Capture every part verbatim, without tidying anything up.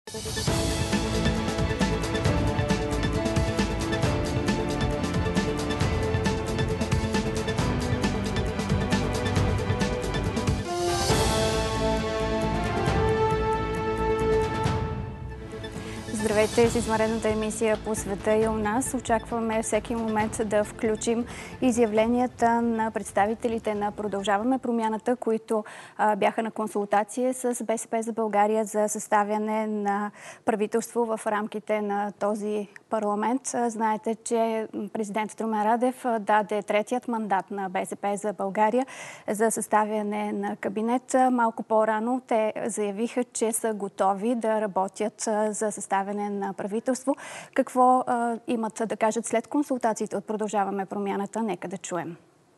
Здравейте с извънредната емисия по света и у нас. Очакваме всеки момент да включим изявленията на представителите на Продължаваме промяната, които а, бяха на консултация с БСП за България за съставяне на правителство в рамките на този парламент. Знаете, че президентът Румен Радев даде третият мандат на БСП за България за съставяне на кабинет. Малко по-рано те заявиха, че са готови да работят за съставяне на правителство. Какво а, имат да кажат след консултациите от Продължаваме промяната? Нека да чуем.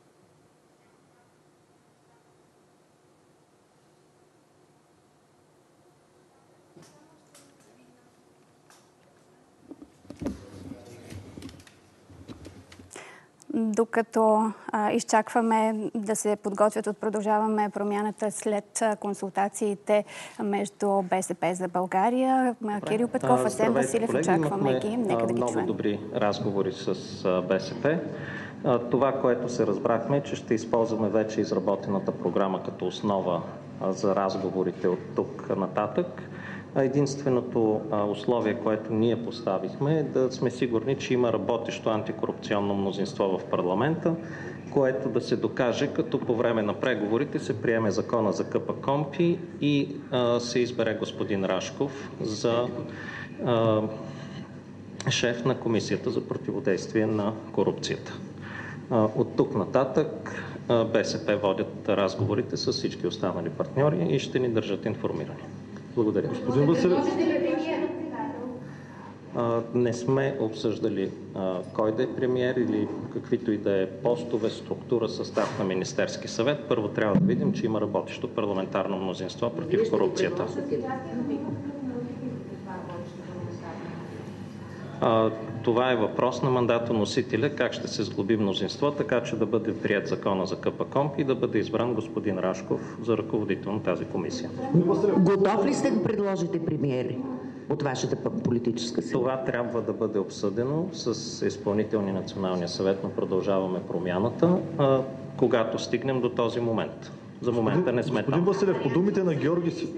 Докато а, изчакваме да се подготвят от Продължаваме промяната след а, консултациите между БСП за България. Добре. Кирил Петков, Асен Василев, очакваме ги. Нека да ги много чуем. Добри разговори с а, БСП. А, това, което се разбрахме, е, че ще използваме вече изработената програма като основа а, за разговорите от тук нататък. Единственото условие, което ние поставихме, е да сме сигурни, че има работещо антикорупционно мнозинство в парламента, което да се докаже, като по време на преговорите се приеме закона за КПКОНПИ и а, се избере господин Рашков за а, шеф на Комисията за противодействие на корупцията. А, от тук нататък а, БСП водят разговорите с всички останали партньори и ще ни държат информирани. Благодаря. Господин Василев. Не сме обсъждали а, кой да е премиер или каквито и да е постове, структура, състав на Министерски съвет. Първо трябва да видим, че има работещо парламентарно мнозинство против корупцията. А, това е въпрос на мандатоносителя, как ще се сглоби мнозинство, така че да бъде прият закона за КПКОНПИ и да бъде избран господин Рашков за ръководител на тази комисия. Готов ли сте да предложите премиери от вашата политическа сила? Това трябва да бъде обсъдено с изпълнителния националния съвет на Продължаваме промяната, а, когато стигнем до този момент. За момента не сме там. Господин Василев, по думите на Георги си...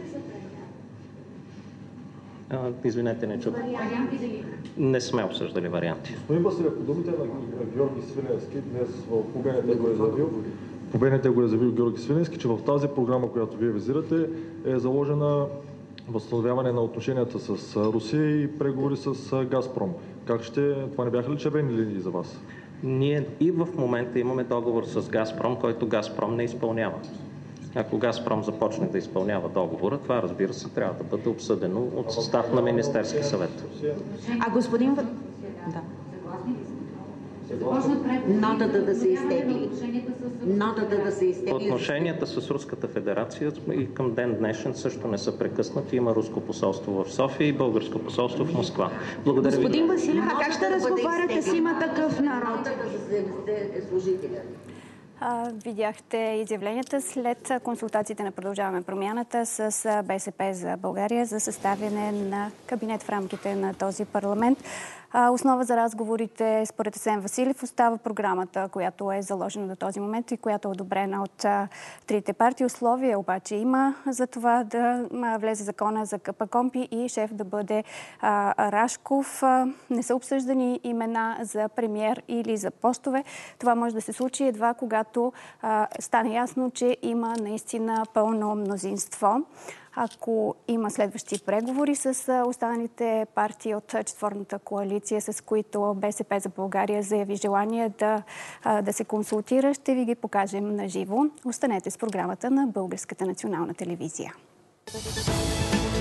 А, извинете, не чух. Не сме обсъждали варианти. Господин Василев, по думите на Георги Свиленски, днес в БНТ го е заявил, по БНТ го е заявил Георги Свиленски, че в тази програма, която вие визирате, е заложена възстановяване на отношенията с Русия и преговори с Газпром. Как ще... Това не бяха ли червени линии за вас? Ние и в момента имаме договор с Газпром, който Газпром не изпълнява. Ако Газпром започне да изпълнява договора, това, разбира се, трябва да бъде обсъдено от състав на Министерски съвет. А господин... Да. Нотата да се изтегли. Нотата да се изтегли. Отношенията с Руската федерация и към ден днешен също не са прекъснати. Има руско посолство в София и българско посолство в Москва. Благодаря ви. Господин Василев, а как ще разговаряте с Има такъв народ? Видяхте изявленията след консултациите на Продължаваме промяната с БСП за България за съставяне на кабинет в рамките на този парламент. Основа за разговорите, според Асен Василев, остава програмата, която е заложена до този момент и която е одобрена от трите партии. Условия обаче има за това да влезе закона за КПКОНПИ и шеф да бъде Рашков. Не са обсъждани имена за премиер или за постове. Това може да се случи едва когато стане ясно, че има наистина пълно мнозинство. Ако има следващи преговори с останалите партии от четворната коалиция, с които БСП за България заяви желание да, да се консултира, ще ви ги покажем на живо. Останете с програмата на Българската национална телевизия.